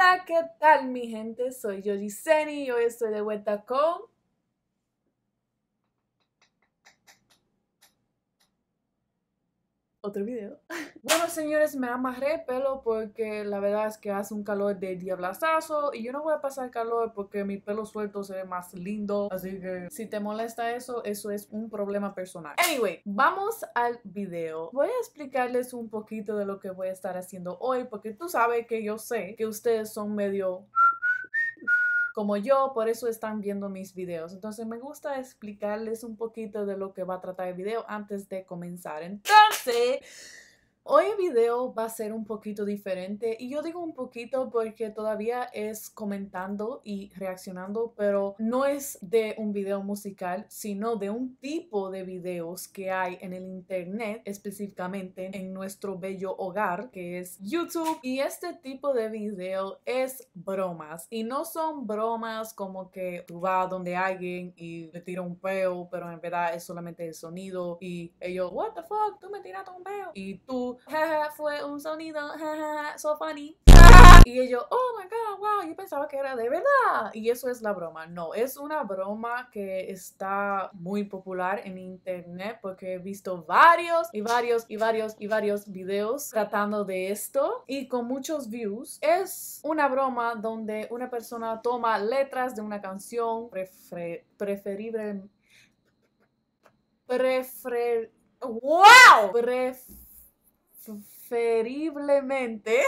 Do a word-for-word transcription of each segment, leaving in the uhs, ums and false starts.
Hola, ¿qué tal mi gente? Soy yo Giseni y hoy estoy de vuelta con otro video. Bueno, señores, me amarré el pelo porque la verdad es que hace un calor de diablazazo y yo no voy a pasar calor porque mi pelo suelto se ve más lindo, así que si te molesta eso, eso es un problema personal. Anyway, vamos al video. Voy a explicarles un poquito de lo que voy a estar haciendo hoy porque tú sabes que yo sé que ustedes son medio como yo, por eso están viendo mis videos. Entonces me gusta explicarles un poquito de lo que va a tratar el video antes de comenzar. Entonces, hoy el video va a ser un poquito diferente y yo digo un poquito porque todavía es comentando y reaccionando, pero no es de un video musical, sino de un tipo de videos que hay en el internet, específicamente en nuestro bello hogar, que es YouTube. Y este tipo de video es bromas y no son bromas como que tú vas donde alguien y le tira un peo, pero en verdad es solamente el sonido y ellos, what the fuck, tú me tiraste un peo y tú, jaja, fue un sonido, jajaja, so funny. Y ellos, oh my god, wow, yo pensaba que era de verdad. Y eso es la broma. No, es una broma que está muy popular en internet porque he visto varios y varios y varios y varios videos tratando de esto y con muchos views. Es una broma donde una persona toma letras de una canción prefer preferible prefer wow pref preferiblemente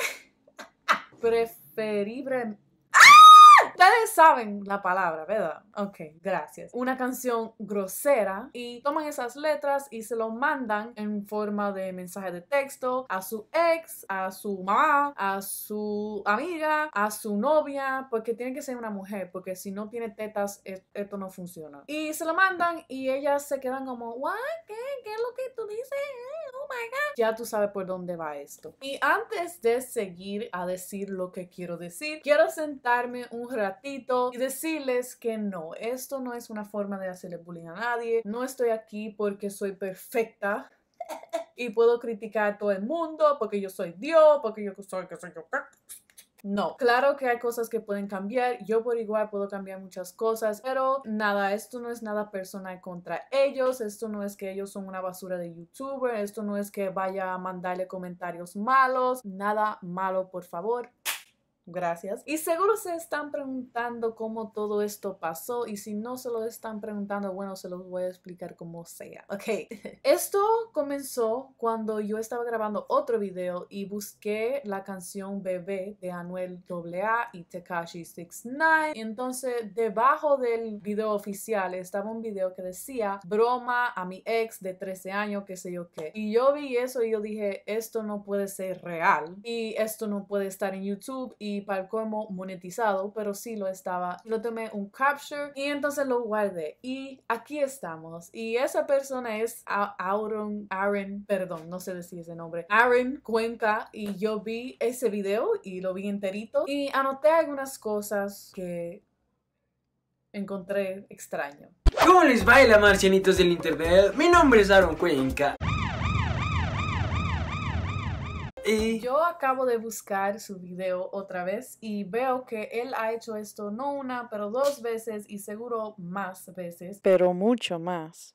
preferible. Ustedes saben la palabra, ¿verdad? Ok, gracias. Una canción grosera y toman esas letras y se lo mandan en forma de mensaje de texto a su ex, a su mamá, a su amiga, a su novia, porque tiene que ser una mujer, porque si no tiene tetas, esto no funciona. Y se lo mandan y ellas se quedan como, ¿what? ¿Qué? ¿Qué es lo que tú dices? Oh my God. Ya tú sabes por dónde va esto. Y antes de seguir a decir lo que quiero decir, quiero sentarme un ratito y decirles que no, esto no es una forma de hacerle bullying a nadie. No estoy aquí porque soy perfecta y puedo criticar a todo el mundo porque yo soy Dios, porque yo soy que soy yo. No, claro que hay cosas que pueden cambiar, yo por igual puedo cambiar muchas cosas, pero nada, esto no es nada personal contra ellos, esto no es que ellos son una basura de youtuber, esto no es que vaya a mandarle comentarios malos, nada malo, por favor. Gracias. Y seguro se están preguntando cómo todo esto pasó y si no se lo están preguntando, bueno, se los voy a explicar como sea. Ok. Esto comenzó cuando yo estaba grabando otro video y busqué la canción Bebé de Anuel doble A y Tekashi six nine. Entonces, debajo del video oficial estaba un video que decía broma a mi ex de trece años, qué sé yo qué. Y yo vi eso y yo dije, esto no puede ser real y esto no puede estar en YouTube y para el colmo monetizado, pero sí lo estaba. Lo tomé un capture y entonces lo guardé y aquí estamos y esa persona es Aaron, Aaron, perdón, no sé decir ese nombre, Aaron Cuenca, y yo vi ese video y lo vi enterito y anoté algunas cosas que encontré extraño. ¿Cómo les baila, marcianitos del internet? Mi nombre es Aaron Cuenca. Y yo acabo de buscar su video otra vez y veo que él ha hecho esto no una, pero dos veces y seguro más veces. Pero mucho más.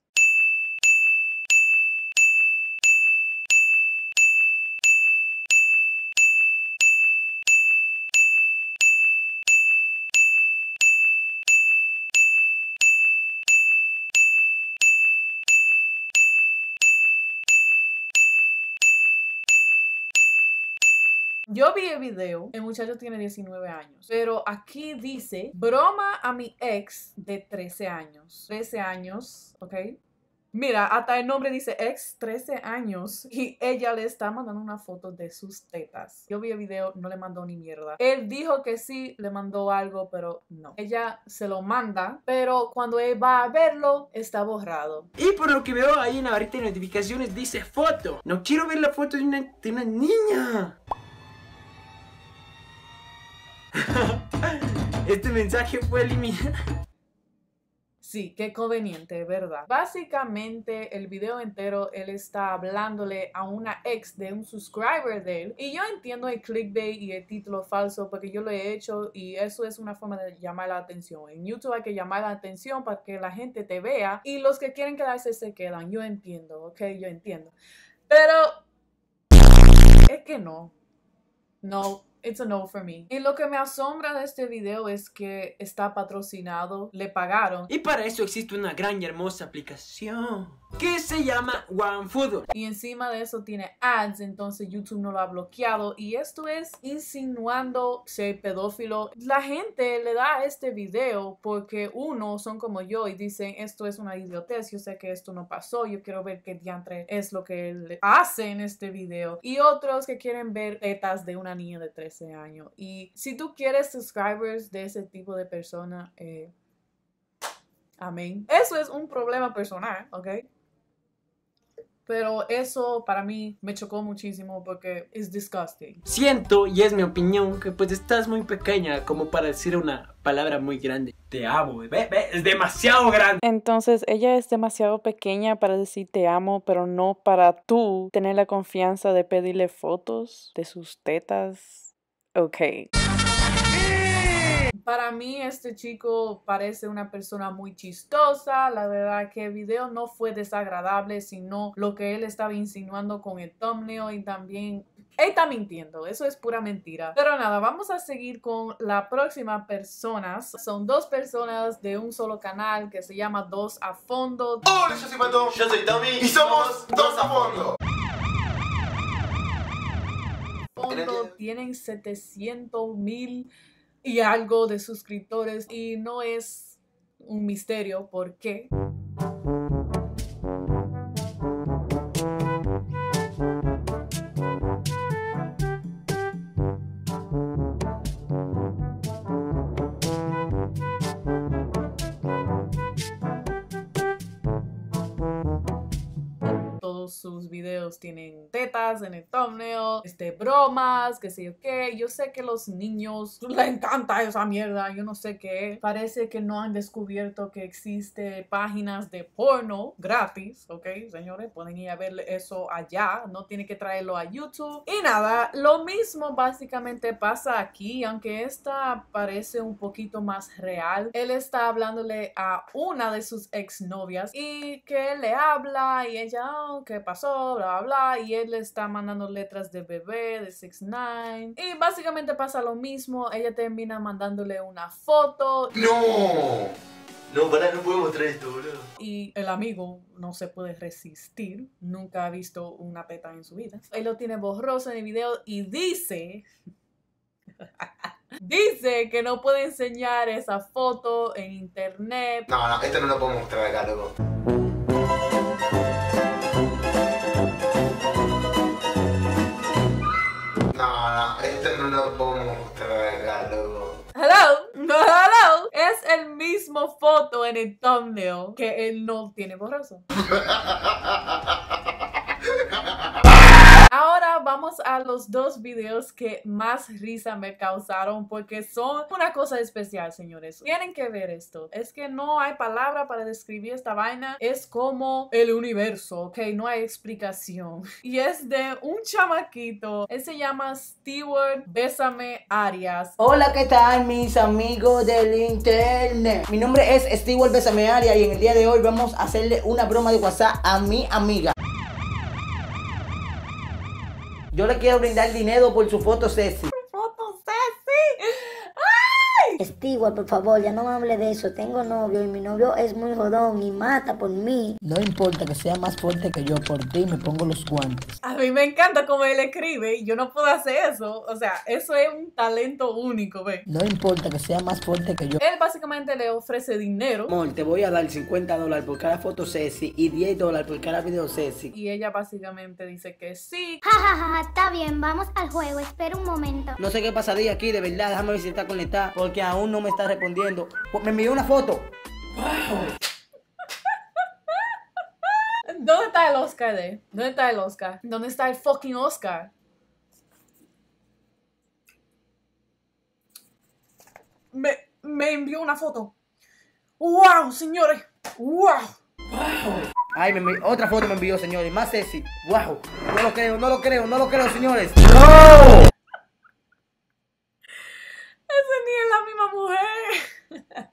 Yo vi el video, el muchacho tiene diecinueve años, pero aquí dice broma a mi ex de trece años. trece años, ¿ok? Mira, hasta el nombre dice ex trece años y ella le está mandando una foto de sus tetas. Yo vi el video, no le mandó ni mierda. Él dijo que sí, le mandó algo, pero no. Ella se lo manda, pero cuando él va a verlo, está borrado. Y por lo que veo ahí en la barrita de notificaciones dice foto. No quiero ver la foto de una, de una niña. Este mensaje fue eliminado. Sí, qué conveniente, ¿verdad? Básicamente, el video entero, él está hablándole a una ex de un subscriber de él. Y yo entiendo el clickbait y el título falso porque yo lo he hecho y eso es una forma de llamar la atención. En YouTube hay que llamar la atención para que la gente te vea y los que quieren quedarse se quedan. Yo entiendo, ¿ok? Yo entiendo. Pero es que no. No. It's a no for me. Y lo que me asombra de este video es que está patrocinado, le pagaron. Y para eso existe una gran y hermosa aplicación que se llama OneFootball. Y encima de eso tiene ads, entonces YouTube no lo ha bloqueado. Y esto es insinuando ser pedófilo. La gente le da a este video porque uno son como yo y dicen esto es una idiotez, yo sé que esto no pasó, yo quiero ver qué diantre es lo que él hace en este video. Y otros que quieren ver tetas de una niña de trece años. Y si tú quieres subscribers de ese tipo de persona, eh, amén. Eso es un problema personal, ¿ok? Pero eso para mí me chocó muchísimo porque es disgusting. Siento, y es mi opinión, que pues estás muy pequeña como para decir una palabra muy grande. Te amo, ve, ve, es demasiado grande. Entonces ella es demasiado pequeña para decir te amo, pero no para tú tener la confianza de pedirle fotos de sus tetas. Ok. Para mí este chico parece una persona muy chistosa. La verdad que el video no fue desagradable, sino lo que él estaba insinuando con el thumbnail y también... Él está mintiendo, eso es pura mentira. Pero nada, vamos a seguir con la próxima personas. Son dos personas de un solo canal que se llama Dos a Fondo. Hola, yo soy Pato, yo soy Tommy y somos Dos a Fondo. Fondo tienen setecientos mil y algo de suscriptores y no es un misterio por qué. Sus videos tienen tetas en el thumbnail, este, bromas, qué sé yo qué. Yo sé que los niños les encanta esa mierda, yo no sé qué. Parece que no han descubierto que existe páginas de porno gratis, ¿ok? Señores, pueden ir a ver eso allá, no tienen que traerlo a YouTube. Y nada, lo mismo básicamente pasa aquí, aunque esta parece un poquito más real. Él está hablándole a una de sus exnovias y que él le habla y ella, oh, ¿qué pasó? Bla, bla, bla. Y él le está mandando letras de bebé, de six nine. Y básicamente pasa lo mismo. Ella termina mandándole una foto. ¡No! No, pará, no puedo mostrar esto, boludo. Y el amigo no se puede resistir. Nunca ha visto una teta en su vida. Él lo tiene borroso en el video y dice... Dice que no puede enseñar esa foto en internet. No, no, esto no lo puedo mostrar acá, loco. No, no, esto no lo puedo mostrar acá, loco. Hello, no, hello. Es el mismo foto en el thumbnail que él no tiene borroso. Ahora vamos a los dos videos que más risa me causaron porque son una cosa especial, señores. Tienen que ver esto. Es que no hay palabra para describir esta vaina. Es como el universo, ¿ok? No hay explicación. Y es de un chamaquito. Él se llama Stewart Bésame Arias. Hola, ¿qué tal mis amigos del internet? Mi nombre es Stewart Bésame Arias y en el día de hoy vamos a hacerle una broma de WhatsApp a mi amiga. Yo le quiero brindar dinero por su foto sexy. ¡Foto sexy! ¡Ay! Stewart, por favor, ya no me hable de eso. Tengo novio y mi novio es muy jodón y mata por mí. No importa que sea más fuerte que yo, por ti me pongo los guantes. A mí me encanta cómo él escribe y yo no puedo hacer eso. O sea, eso es un talento único, ¿ves? No importa que sea más fuerte que yo. Él básicamente le ofrece dinero. Amor, te voy a dar cincuenta dólares por cada foto sexy y diez dólares por cada video sexy. Y ella básicamente dice que sí. Ja, ja, ja, está bien, vamos al juego. Espera un momento. No sé qué pasaría aquí, de verdad. Déjame ver si está conectada, porque aún no me está respondiendo. Me envió una foto. Wow. ¿Dónde está el Oscar de? ¿Dónde está el Oscar? ¿Dónde está el fucking Oscar? Me, me envió una foto. ¡Wow, señores! ¡Wow! Ay, me envi- otra foto me envió, señores. Más sexy. Wow. No lo creo, no lo creo, no lo creo, señores. ¡No! Ese ni es la misma mujer.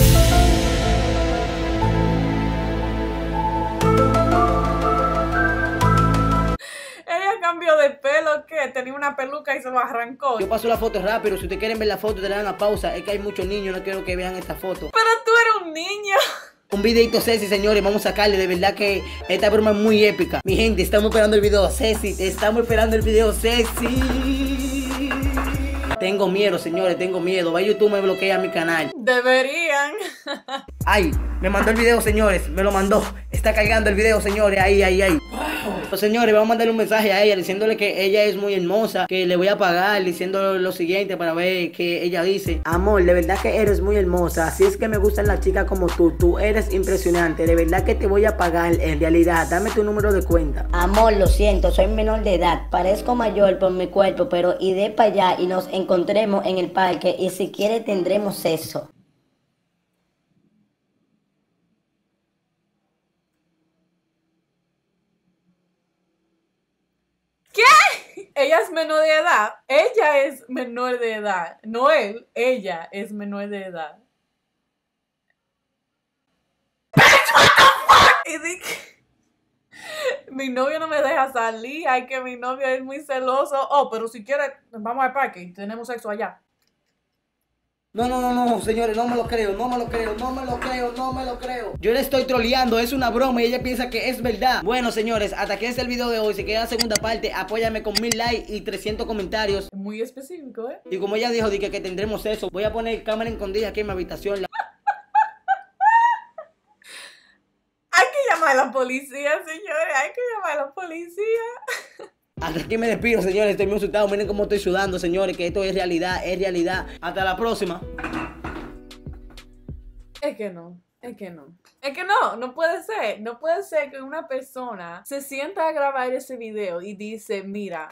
Ella cambió de pelo, ¿qué? Tenía una peluca y se lo arrancó. Yo paso la foto rápido. Si ustedes quieren ver la foto, te le dan la pausa. Es que hay muchos niños, no quiero que vean esta foto. Pero tú eres un niño. Un videito sexy, señores, vamos a sacarle, de verdad que esta broma es muy épica. Mi gente, estamos esperando el video sexy, estamos esperando el video sexy. Tengo miedo, señores, tengo miedo. Va a YouTube, me bloquea mi canal. Deberían. Ay, me mandó el video, señores, me lo mandó. Está cargando el video, señores, ahí, ahí, ahí. Pues, señores, vamos a mandarle un mensaje a ella diciéndole que ella es muy hermosa, que le voy a pagar, diciéndole lo siguiente para ver qué ella dice. Amor, de verdad que eres muy hermosa, así es que me gustan las chicas como tú, tú eres impresionante, de verdad que te voy a pagar, en realidad, dame tu número de cuenta. Amor, lo siento, soy menor de edad. Parezco mayor por mi cuerpo, pero iré para allá y nos encontremos en el parque y si quiere tendremos sexo. Ella es menor de edad. Ella es menor de edad. No él, ella es menor de edad. Y di que mi novio no me deja salir. Ay, que mi novio es muy celoso. Oh, pero si quieres, vamos al parque y tenemos sexo allá. No, no, no, no, señores, no me lo creo, no me lo creo, no me lo creo, no me lo creo. Yo le estoy troleando, es una broma y ella piensa que es verdad. Bueno, señores, hasta aquí es el video de hoy. Si queda la segunda parte, apóyame con mil likes y trescientos comentarios. Muy específico, ¿eh? Y como ella dijo, dije que tendremos eso. Voy a poner cámara escondida aquí en mi habitación. La- Hay que llamar a la policía, señores. Hay que llamar a la policía. Hasta aquí me despido, señores. Estoy muy asustado. Miren cómo estoy sudando, señores. Que esto es realidad, es realidad. Hasta la próxima. Es que no, es que no. Es que no, no puede ser. No puede ser que una persona se sienta a grabar ese video y dice, mira,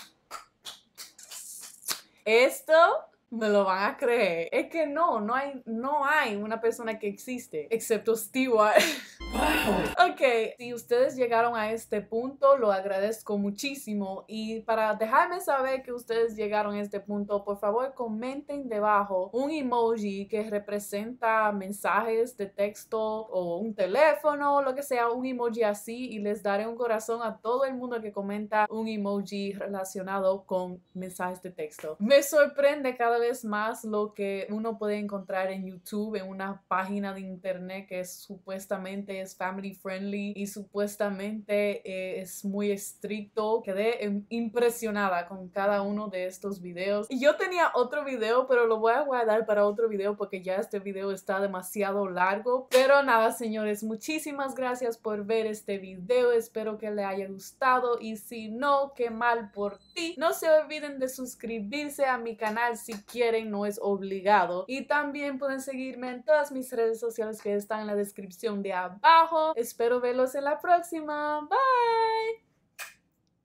esto me lo van a creer. Es que no, no hay, no hay una persona que existe, excepto Stewart. Ok, si ustedes llegaron a este punto, lo agradezco muchísimo. Y para dejarme saber que ustedes llegaron a este punto, por favor comenten debajo un emoji que representa mensajes de texto o un teléfono, lo que sea, un emoji así, y les daré un corazón a todo el mundo que comenta un emoji relacionado con mensajes de texto. Me sorprende cada vez más lo que uno puede encontrar en YouTube, en una página de internet que es, supuestamente es family friendly y supuestamente eh, es muy estricto. Quedé eh, impresionada con cada uno de estos videos. Y yo tenía otro video, pero lo voy a guardar para otro video porque ya este video está demasiado largo. Pero nada, señores, muchísimas gracias por ver este video. Espero que les haya gustado y si no, qué mal por ti. No se olviden de suscribirse a mi canal si quieren, no es obligado. Y también pueden seguirme en todas mis redes sociales que están en la descripción de abajo. Espero verlos en la próxima. Bye.